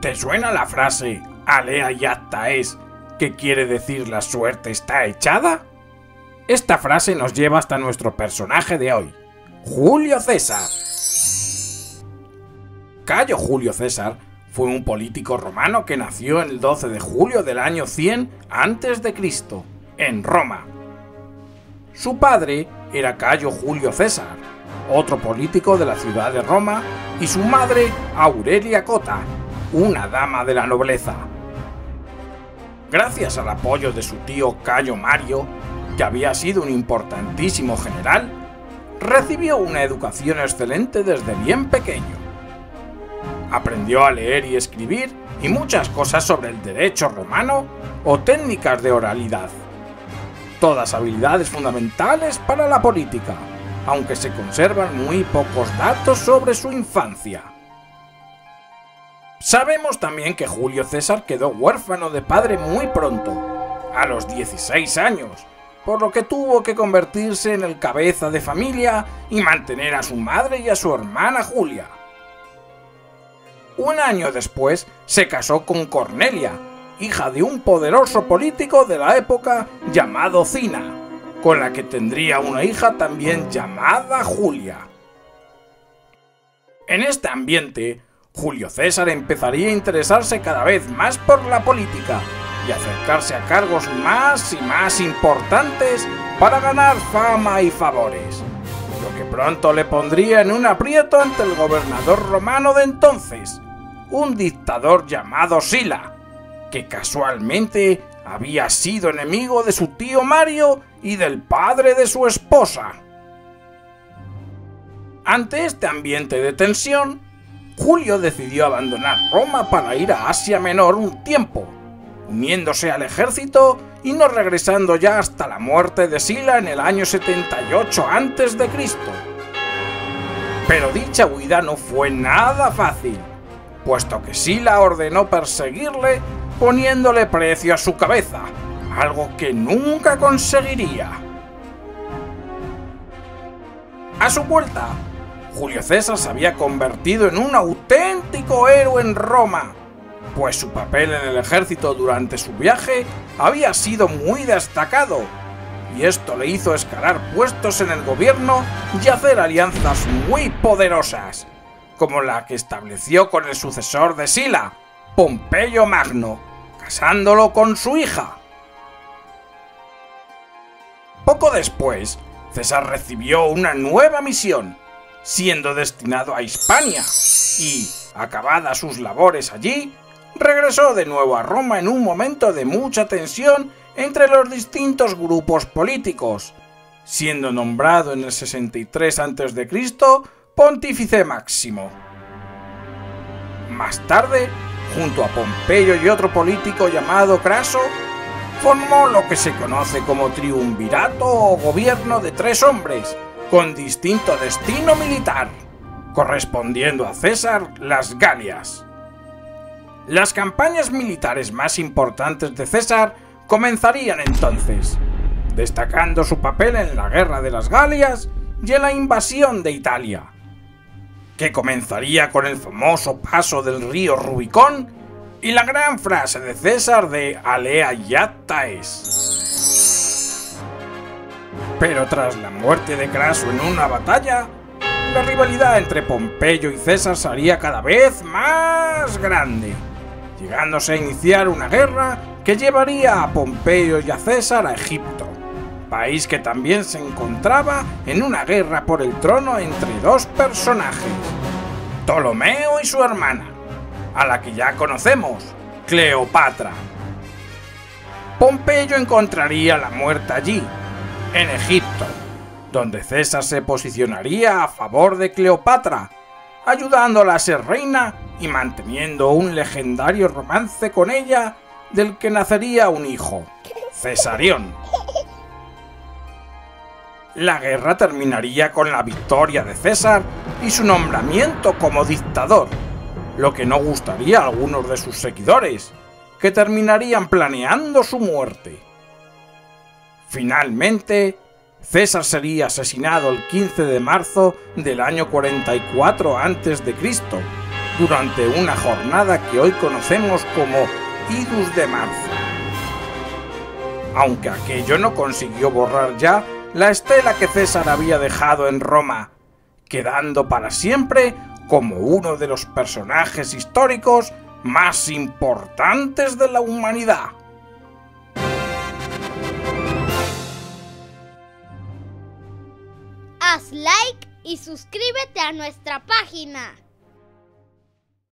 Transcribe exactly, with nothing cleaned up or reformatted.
¿Te suena la frase alea iacta es, que quiere decir la suerte está echada? Esta frase nos lleva hasta nuestro personaje de hoy, Julio César. Cayo Julio César fue un político romano que nació el doce de julio del año cien antes de Cristo, en Roma. Su padre era Cayo Julio César, otro político de la ciudad de Roma, y su madre Aurelia Cota, una dama de la nobleza. Gracias al apoyo de su tío Cayo Mario, que había sido un importantísimo general, recibió una educación excelente desde bien pequeño. Aprendió a leer y escribir y muchas cosas sobre el derecho romano o técnicas de oralidad. Todas habilidades fundamentales para la política, aunque se conservan muy pocos datos sobre su infancia. Sabemos también que Julio César quedó huérfano de padre muy pronto, a los dieciséis años, por lo que tuvo que convertirse en el cabeza de familia y mantener a su madre y a su hermana Julia. Un año después se casó con Cornelia, hija de un poderoso político de la época llamado Cina, con la que tendría una hija también llamada Julia. En este ambiente, Julio César empezaría a interesarse cada vez más por la política y acercarse a cargos más y más importantes para ganar fama y favores, lo que pronto le pondría en un aprieto ante el gobernador romano de entonces, un dictador llamado Sila, que casualmente había sido enemigo de su tío Mario y del padre de su esposa. Ante este ambiente de tensión, Julio decidió abandonar Roma para ir a Asia Menor un tiempo, uniéndose al ejército y no regresando ya hasta la muerte de Sila en el año setenta y ocho antes de Cristo. Pero dicha huida no fue nada fácil, puesto que Sila ordenó perseguirle poniéndole precio a su cabeza, algo que nunca conseguiría. A su vuelta, Julio César se había convertido en un auténtico héroe en Roma, pues su papel en el ejército durante su viaje había sido muy destacado, y esto le hizo escalar puestos en el gobierno y hacer alianzas muy poderosas, como la que estableció con el sucesor de Sila, Pompeyo Magno, casándolo con su hija. Poco después, César recibió una nueva misión, siendo destinado a Hispania, y, acabadas sus labores allí, regresó de nuevo a Roma en un momento de mucha tensión entre los distintos grupos políticos, siendo nombrado en el sesenta y tres antes de Cristo Pontífice Máximo. Más tarde, junto a Pompeyo y otro político llamado Craso, formó lo que se conoce como triunvirato o gobierno de tres hombres, con distinto destino militar, correspondiendo a César las Galias. Las campañas militares más importantes de César comenzarían entonces, destacando su papel en la Guerra de las Galias y en la invasión de Italia, que comenzaría con el famoso paso del río Rubicón y la gran frase de César de alea iacta es. Pero tras la muerte de Craso en una batalla, la rivalidad entre Pompeyo y César sería cada vez más grande, llegándose a iniciar una guerra que llevaría a Pompeyo y a César a Egipto, país que también se encontraba en una guerra por el trono entre dos personajes, Ptolomeo y su hermana, a la que ya conocemos, Cleopatra. Pompeyo encontraría la muerte allí, en Egipto, donde César se posicionaría a favor de Cleopatra, ayudándola a ser reina y manteniendo un legendario romance con ella, del que nacería un hijo, Cesarión. La guerra terminaría con la victoria de César y su nombramiento como dictador, lo que no gustaría a algunos de sus seguidores, que terminarían planeando su muerte. Finalmente, César sería asesinado el quince de marzo del año cuarenta y cuatro antes de Cristo, durante una jornada que hoy conocemos como Idus de Marzo. Aunque aquello no consiguió borrar ya la estela que César había dejado en Roma, quedando para siempre como uno de los personajes históricos más importantes de la humanidad. Haz like y suscríbete a nuestra página.